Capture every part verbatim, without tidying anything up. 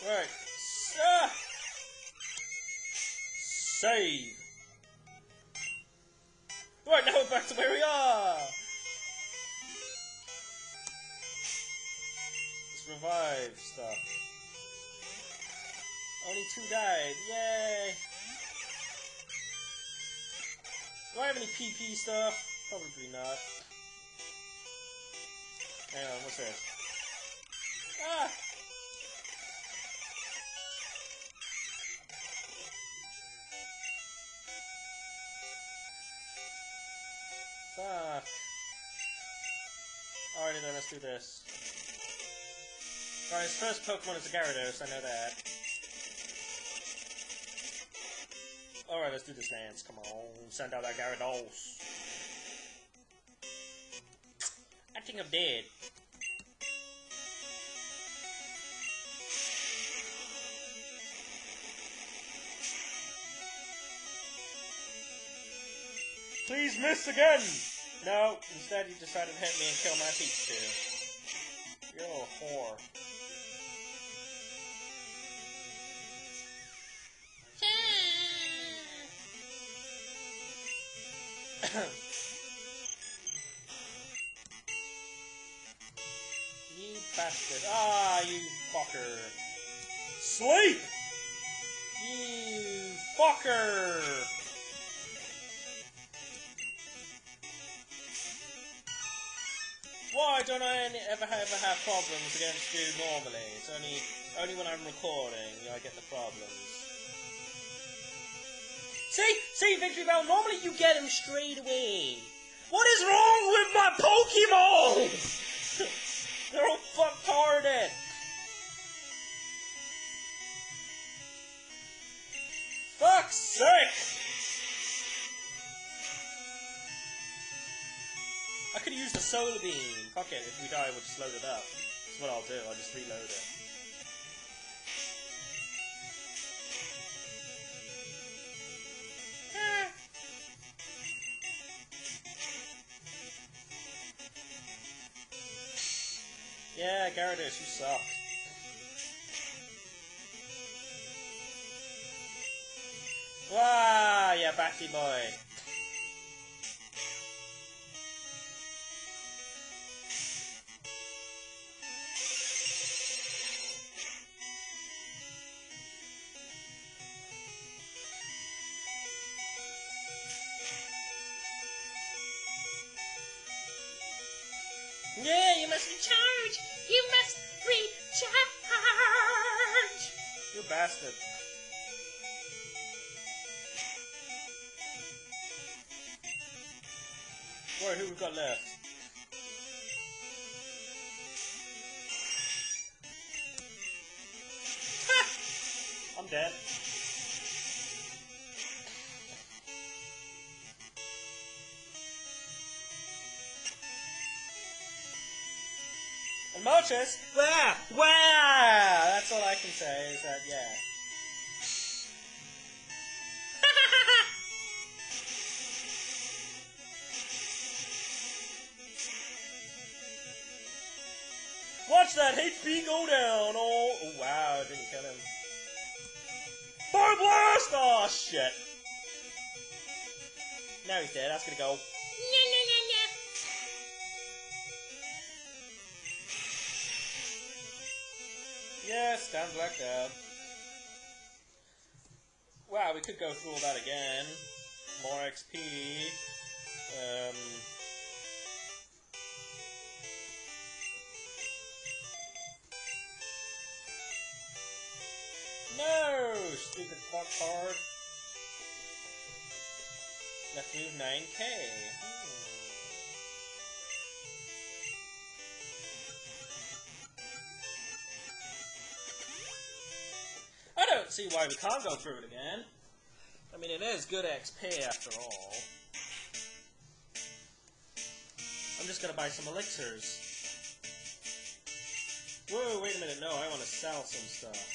Right. Ah! Save. Right, now we're back to where we are. Let's revive stuff. Only two died. Yay. Do I have any P P stuff? Probably not. Hang on, what's this? Ah! Fuck. Alrighty then, let's do this. Alright, his first Pokemon is a Gyarados, I know that. Alright, let's do this dance, come on, send out that Gyarados. I think I'm dead. Please miss again! No, instead you decided to hit me and kill my Pikachu. You're a whore. You bastard. Ah, you fucker. Sleep! You fucker! Why don't I any, ever, ever have problems against you normally? It's only, only when I'm recording I get the problems. See? See, Victory Bell, normally you get him straight away. What is wrong with my Pokemon? They're all fuck-tarded. Fuck's sake! I could use the Solar Beam. Fuck it, if we die, we'll just load it up. That's what I'll do, I'll just reload it. Ah. Yeah, Gyarados, you suck. Wow, yeah, Batty boy. Yeah, you must recharge! You must recharge! You bastard. Wait, who we got left? Ha! I'm dead. And Moltres, wow, wow! That's all I can say is that, yeah. Watch that H P go down! Oh, oh wow, didn't kill him. Fire Blast! Oh, shit. Now he's dead, that's gonna go. Yes, stands like that. Wow, we could go through all that again. More X P. Um... No! Stupid fuck card. Let's move nine K. Hmm. I don't see why we can't go through it again. I mean, it is good X P after all. I'm just gonna buy some elixirs. Whoa, wait a minute, no, I want to sell some stuff.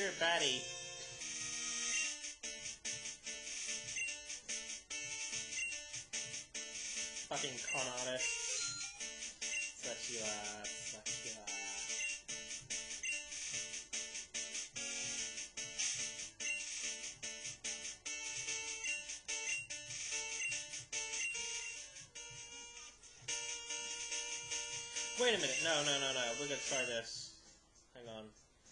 you're a baddie. Fucking con artist. Such you are, such you are. Wait a minute, no, no, no, no, we're gonna try this. Hang on.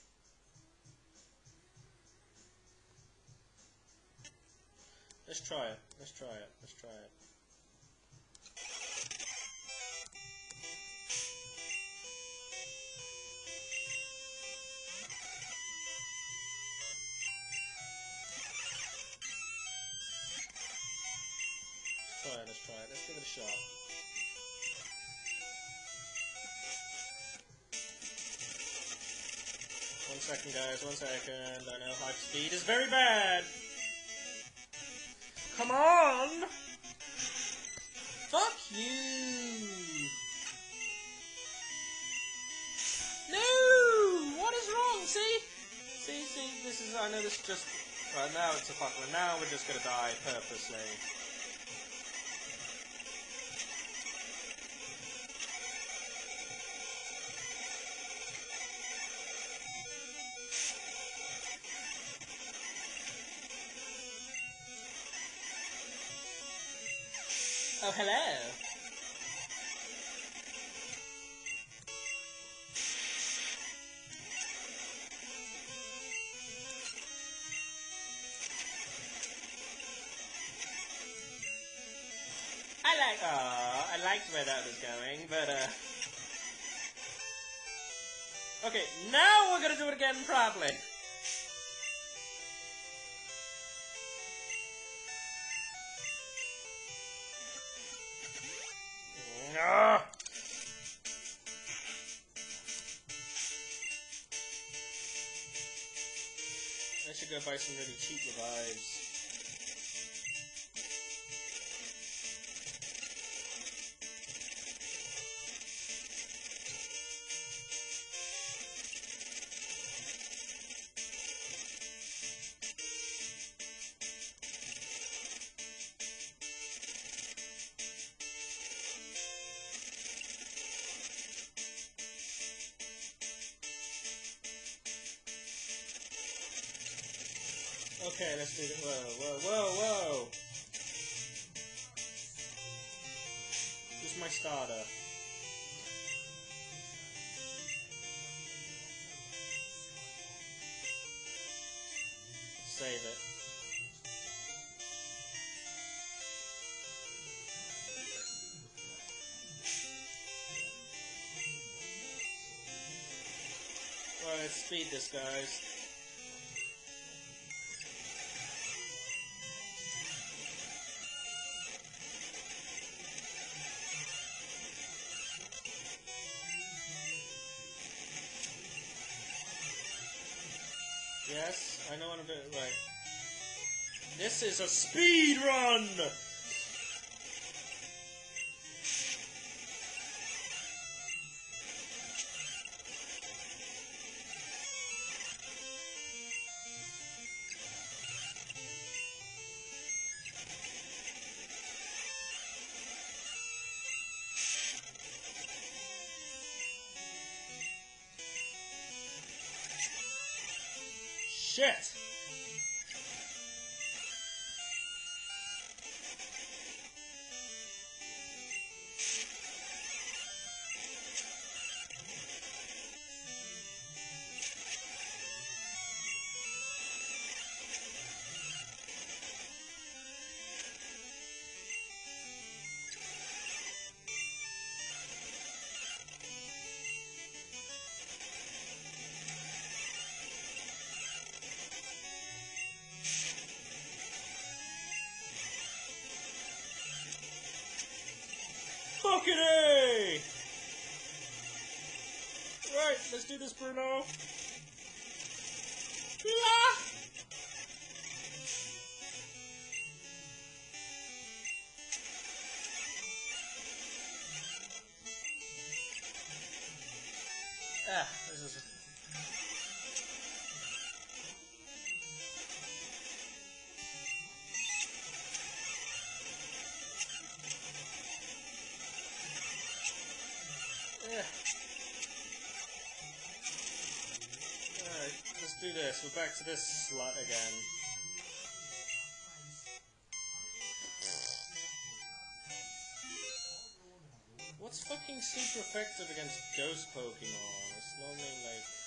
Let's try it, let's try it, let's try it. Let's try it, let's try it, let's give it a shot. One second, guys, one second. I know high speed is very bad. Come on! Fuck you! No! What is wrong? See? See, see, this is, I know this is just, right now it's a fuck one. Now we're just gonna die purposely. Oh, hello. I like, oh, I liked where that was going, but, uh... okay, now we're gonna do it again properly. Ah! I should go buy some really cheap revives. Okay, let's do it. Whoa, whoa, whoa, whoa! This is my starter. Save it. Well, let's speed this, guys. Yes, I know what I'm doing. Right. This is a speed run! Shit! Fucking A! Right, let's do this, Bruno. Yeah. Ah, this is... let's do this. We're back to this slut again. What's fucking super effective against ghost Pokemon? It's normally like...